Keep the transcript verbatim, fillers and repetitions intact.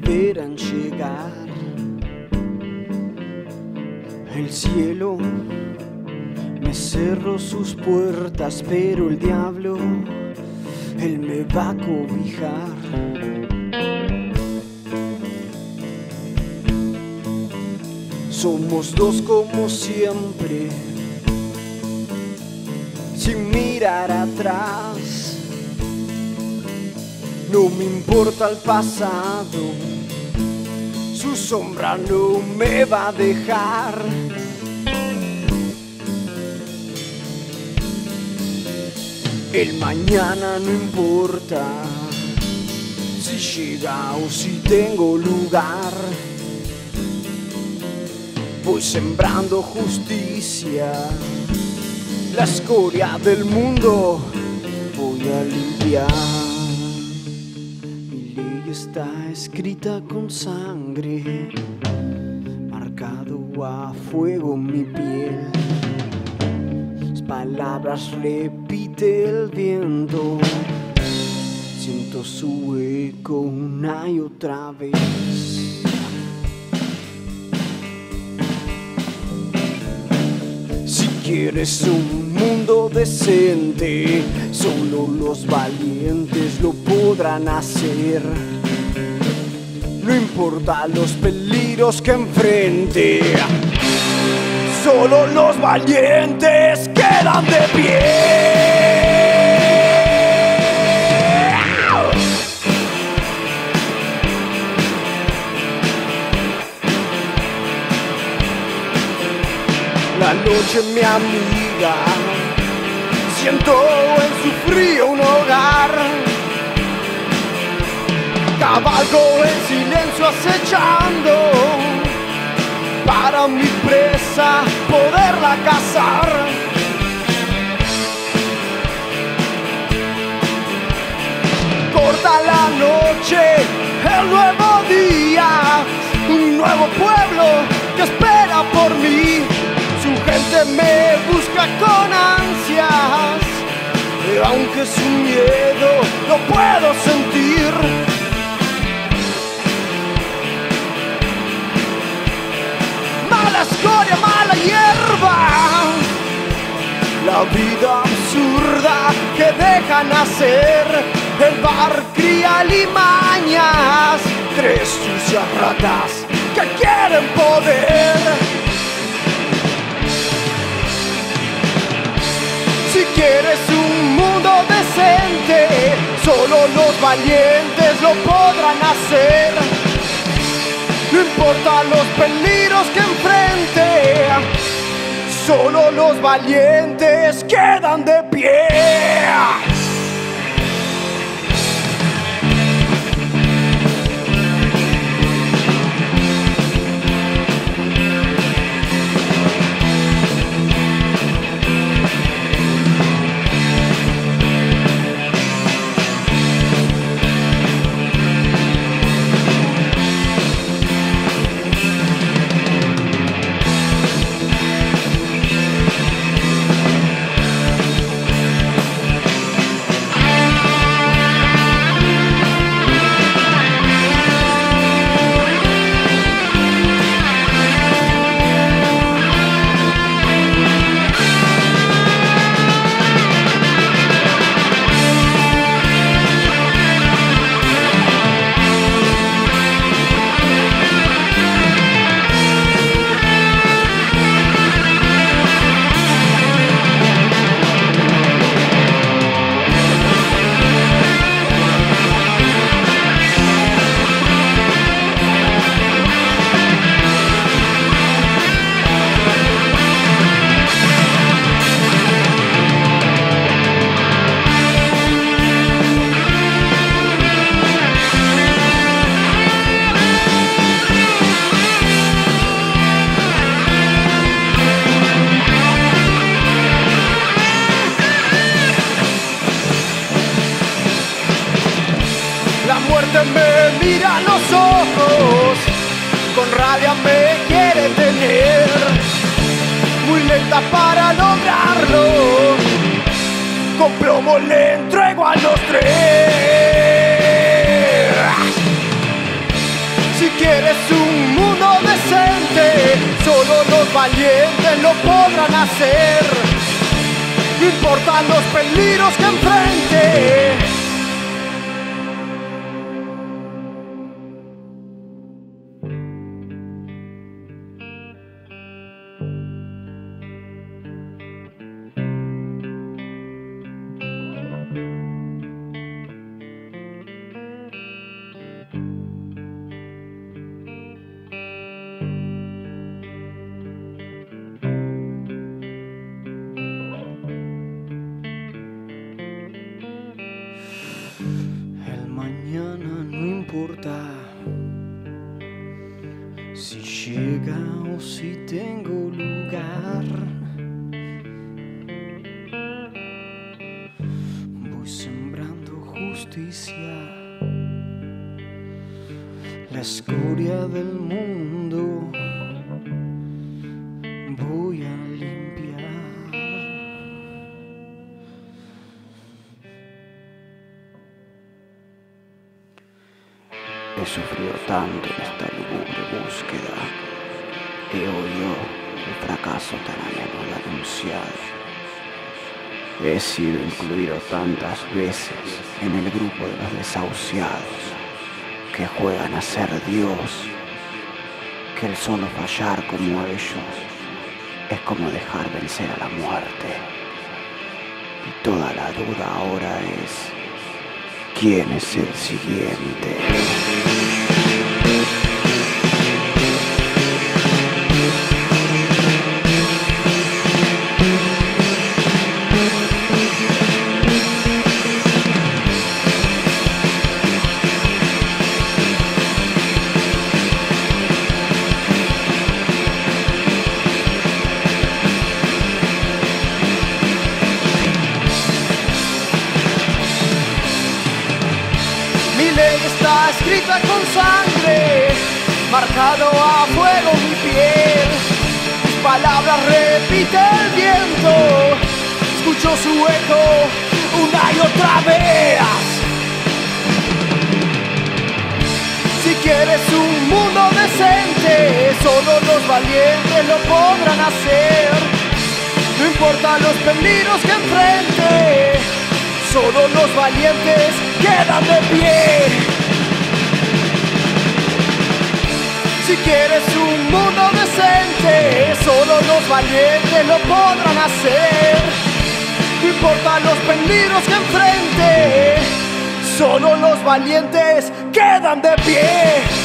verán llegar. El cielo me cerró sus puertas, pero el diablo, él me va a cobijar. Somos dos como siempre, sin mirar atrás. No me importa el pasado, su sombra no me va a dejar. El mañana no importa, si llega o si tengo lugar. Voy sembrando justicia, la escoria del mundo voy a limpiar. Mi ley está escrita con sangre, marcado a fuego mi piel. Las palabras repite el viento, siento su eco una y otra vez. Si quieres un mundo decente, solo los valientes lo podrán hacer. No importa los peligros que enfrente, solo los valientes quedan de pie. La noche mi amiga, siento en su frío un hogar. Cabalgo en silencio acechando, para mi presa poderla cazar. Corta la noche, el nuevo día, un nuevo pueblo que espera por mí. Su gente me busca con ansias, aunque su miedo lo puedo sentir. Mala escoria, mala hierba, la vida absurda que deja nacer. El bar cría alimañas, tres sucias ratas que quieren poder. Si quieres un mundo decente, solo los valientes lo podrán hacer. No importa los peligros que enfrente, solo los valientes quedan de pie. Me mira a los ojos, con rabia me quiere tener, muy lenta para lograrlo, con plomo le entrego a los tres. valientes lo podrán hacer, no importan los peligros que enfrente. Mañana no importa si llega o si tengo lugar. Voy sembrando justicia, la escoria del mundo voy a limpiar. He sufrido tanto en esta lúgubre búsqueda, he oído el fracaso tan a menudo anunciado. He sido incluido tantas veces en el grupo de los desahuciados que juegan a ser Dios, que el solo fallar como ellos es como dejar vencer a la muerte. Y toda la duda ahora es: ¿quién es el siguiente? Está escrita con sangre, marcado a fuego mi piel. Mis palabras repite el viento, escucho su eco una y otra vez. Si quieres un mundo decente, solo los valientes lo podrán hacer. No importa los peligros que enfrente, solo los valientes quedan de pie. Si quieres un mundo decente, solo los valientes lo podrán hacer. No importa los peligros que enfrente, solo los valientes quedan de pie.